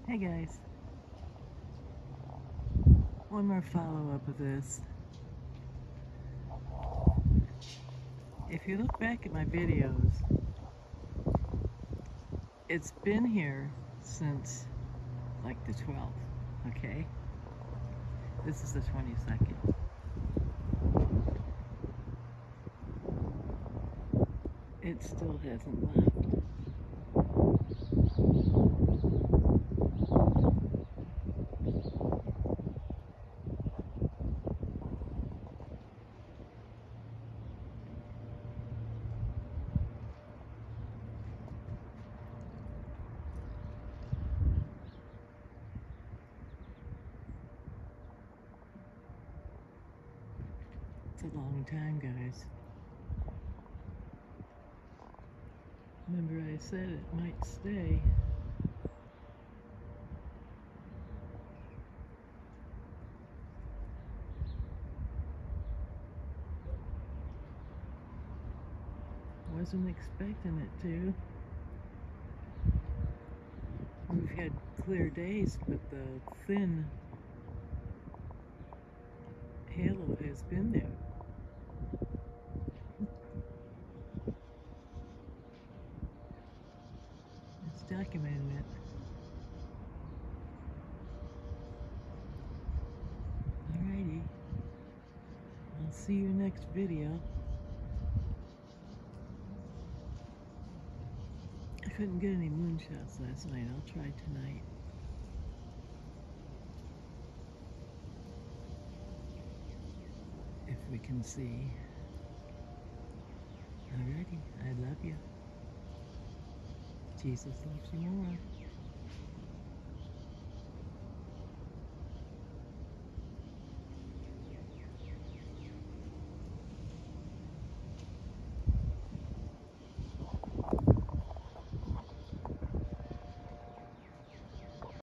Hey guys, one more follow-up of this. If you look back at my videos, it's been here since like the 12th, okay? This is the 22nd. It still hasn't left. It's a long time, guys. Remember I said it might stay. Wasn't expecting it to. We've had clear days, but the thin halo has been there. It's documenting it. Alrighty. I'll see you next video. I couldn't get any moonshots last night. I'll try tonight. If we can see. Alrighty. I love you. Jesus loves you more.